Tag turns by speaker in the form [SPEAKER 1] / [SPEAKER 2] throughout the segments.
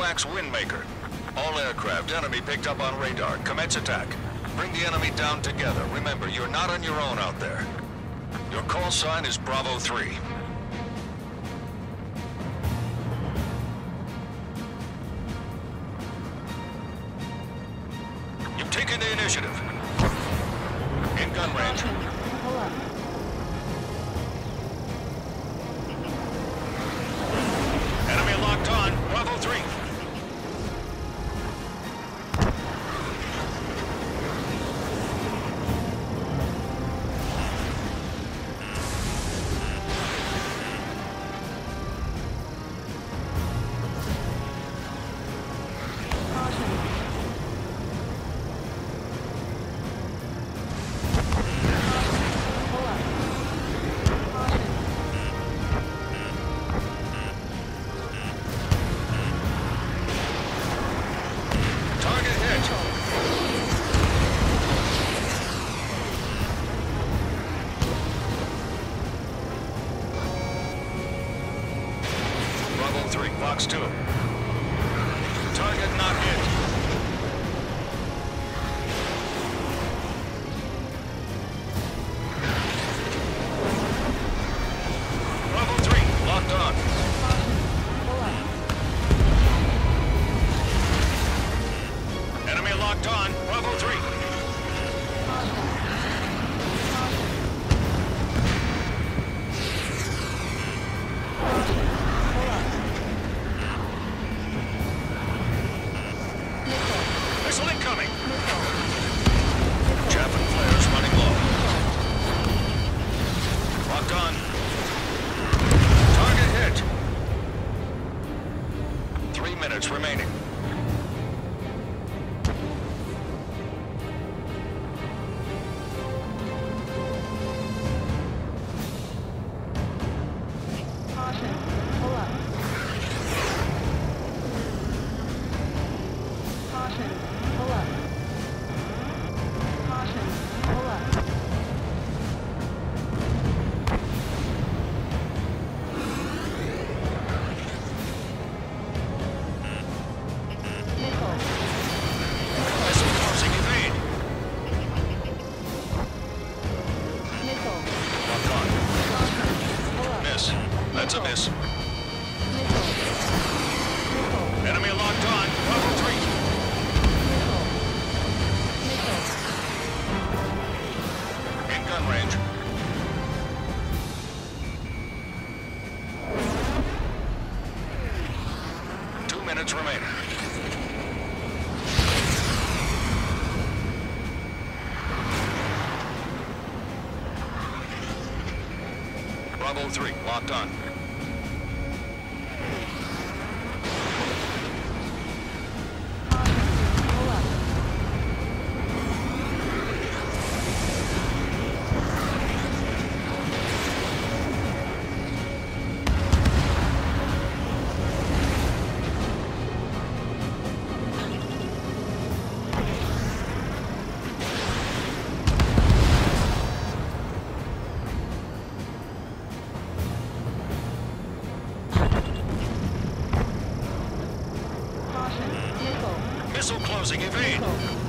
[SPEAKER 1] tracks Windmaker. All aircraft enemy picked up on radar. Commence attack. Bring the enemy down together. Remember, you're not on your own out there. Your call sign is Bravo 3. You've taken the initiative. In gun range. Enemy locked on. Bravo 3. Bravo 3, box 2. Target not hit. Bravo 3, locked on. Enemy locked on. Bravo 3. Missile incoming! Chaff and flares running low. Locked on. Target hit. 3 minutes remaining. That's a miss. Enemy locked on. Bravo 3. In gun range. Two minutes remaining. Bravo 3, locked on. Missile closing, evade.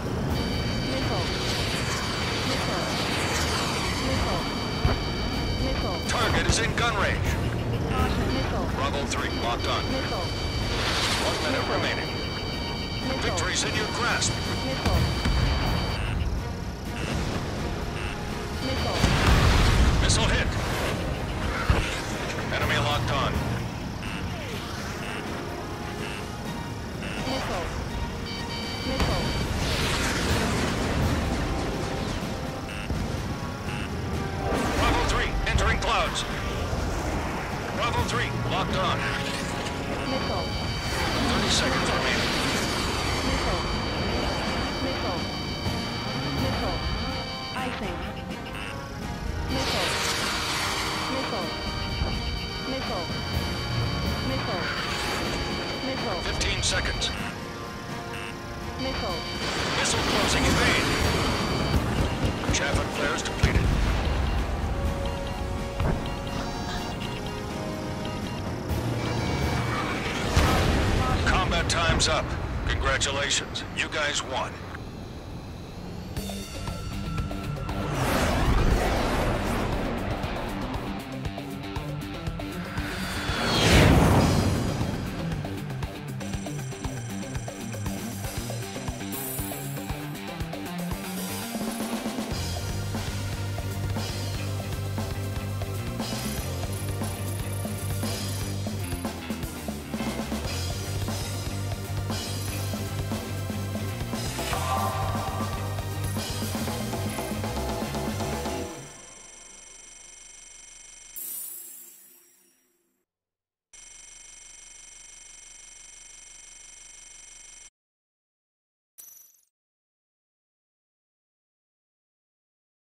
[SPEAKER 1] Target is in gun range. Bravo 3, locked on. 1 minute remaining. Victory's in your grasp. Missile hit. Enemy locked on. Bravo 3, entering clouds. Bravo 3, locked on. 30 seconds remaining.
[SPEAKER 2] I think.
[SPEAKER 1] 15 seconds.
[SPEAKER 2] Missile.
[SPEAKER 1] Missile closing, evade. Chaff and flares depleted. Combat time Time's up. Congratulations. You guys won.